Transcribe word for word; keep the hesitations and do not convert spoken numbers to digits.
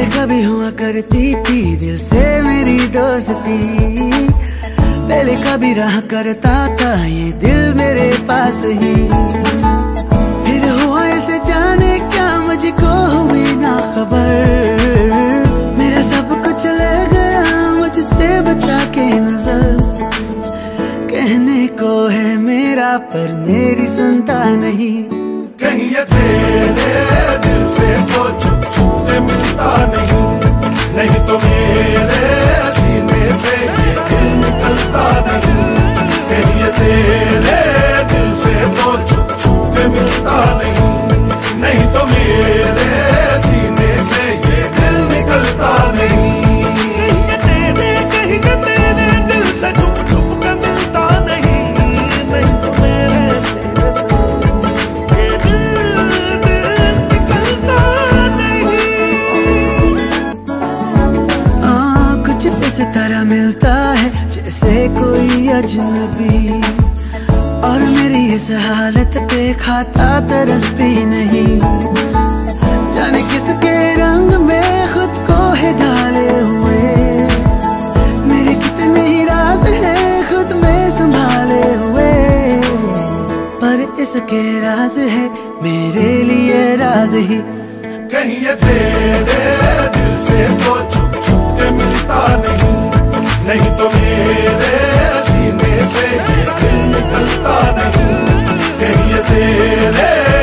कभी हुआ करती थी दिल से मेरी दोस्ती, पहले कभी रहा करता था ये दिल मेरे पास ही। फिर हुआ ऐसे जाने क्या मुझको हुई ना खबर, मेरा सब कुछ ले गया मुझसे बचा के नजर। कहने को है मेरा पर मेरी सुनता नहीं, कहीं ये तेरे दिल से तो छुप छुप के मिलता नहीं, नहीं तो मेरे सीने से ये दिल निकलता नहीं। कहीं ये तेरे दिल से तो छुप छुप के मिलता नहीं, नहीं तो मेरे सीने से ये दिल निकलता नहीं। कहीं ये तेरे कहीं ये तेरे दिल से छुप छुप के मिलता नहीं, नहीं तो मेरे सीने से इस तरह मिलता है जैसे कोई अजनबी, और मेरी इस हालत पे खाता तरस भी नहीं। जाने किसके रंग में खुद को है ढाले हुए, मेरे कितने ही राज हैं खुद में संभाले हुए, पर इसके राज है मेरे लिए राज ही। कहीं ये तेरे दिल से तो छुप छुप के मिलता नहीं, नहीं तो मेरे सीने से ये दिल निकलता नहीं। कहीं ये तेरे